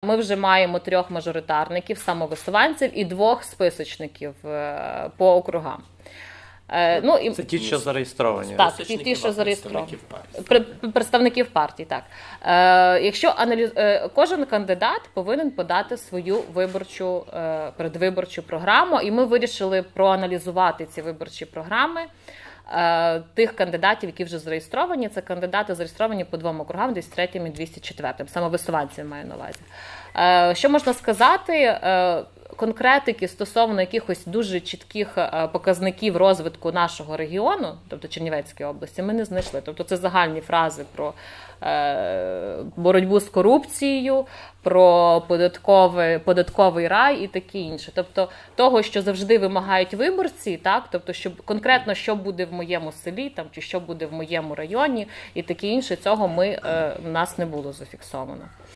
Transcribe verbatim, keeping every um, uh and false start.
Ми вже маємо трьох мажоритарників, самовисуванців і двох списочників по округам. Ну, і... Це ті, що зареєстровані. Так, ті, ті що зареєстровані. Представників партій, так. Е, якщо аналіз... е, кожен кандидат повинен подати свою виборчу, е, передвиборчу програму, і ми вирішили проаналізувати ці виборчі програми е, тих кандидатів, які вже зареєстровані. Це кандидати зареєстровані по двом округам, двісті третьому і двісті четвертому, самовисуванців маю на увазі. Е, що можна сказати? Е, Конкретики стосовно якихось дуже чітких показників розвитку нашого регіону, тобто Чернівецької області, ми не знайшли. Тобто це загальні фрази про е, боротьбу з корупцією, про податковий, податковий рай і таке інше. Тобто того, що завжди вимагають виборці, так? Тобто щоб, конкретно, що буде в моєму селі, там, чи що буде в моєму районі і таке інше, цього ми, е, в нас не було зафіксовано.